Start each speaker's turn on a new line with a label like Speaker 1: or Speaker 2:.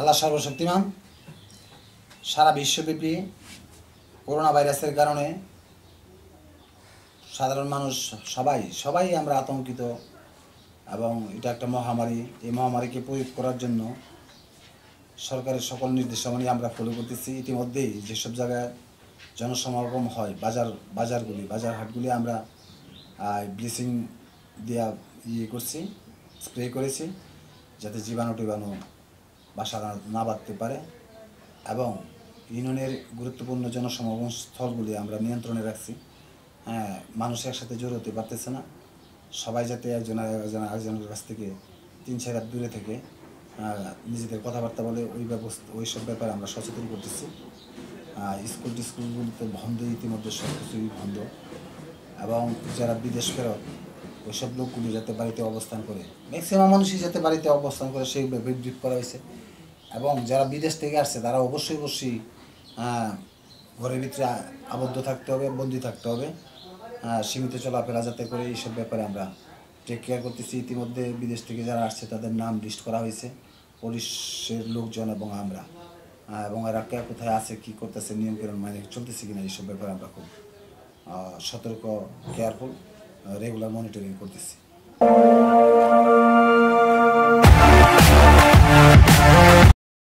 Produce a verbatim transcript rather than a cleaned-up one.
Speaker 1: আল্লাহ সর্বশক্তিমান। সারা বিশ্বব্যাপী করোনা ভাইরাসের কারণে সাধারণ মানুষ সবাই সবাই আমরা আতঙ্কিত এবং এটা একটা মহামারী। এই মহামারীকে প্রয়োগ করার জন্য সরকারের সকল নির্দেশাবলী আমরা ফলো করতেছি। ইতিমধ্যেই যেসব জায়গায় জনসমাগম হয়, বাজার বাজারগুলি বাজার হাটগুলি আমরা ব্লিচিং দিয়া ইয়ে করছি, স্প্রে করেছি, যাতে জীবাণু টিবাণু বাসা না বাঁধতে পারে। এবং ইউনিয়নের গুরুত্বপূর্ণ জনসমাগম স্থলগুলি আমরা নিয়ন্ত্রণে রাখছি। হ্যাঁ, মানুষ একসাথে জড়ো হতে পারতেছে না। সবাই যাতে একজন একজন আরেকজনের কাছ থেকে তিন চার হাত দূরে থেকে নিজেদের কথাবার্তা বলে, ওই ব্যবস্থা ওই সব ব্যাপারে আমরা সচেতন করতেছি। স্কুল টিস্কুলগুলি তো বন্ধ, ইতিমধ্যে সব কিছুই বন্ধ। এবং যারা বিদেশ ফেরত ওইসব লোকগুলি যাতে বাড়িতে অবস্থান করে, ম্যাক্সিমাম মানুষই যাতে বাড়িতে অবস্থান করে সেই ব্রিফ করা হয়েছে। এবং যারা বিদেশ থেকে আসছে তারা অবশ্যই অবশ্যই ঘরের ভিতরে আবদ্ধ থাকতে হবে, বন্দি থাকতে হবে, সীমিত চলাফেরা যাতে করে। এইসব ব্যাপারে আমরা টেক কেয়ার করতেছি। ইতিমধ্যে বিদেশ থেকে যারা আসছে তাদের নাম লিস্ট করা হয়েছে, পুলিশের লোকজন এবং আমরা, এবং এরা কে কোথায় আছে, কী করতেছে, নিয়মকানুন মানে চলতেছে কিনা, এইসব ব্যাপারে আমরা খুব সতর্ক, কেয়ারফুল, রেগুলার মনিটরিং করতেছি।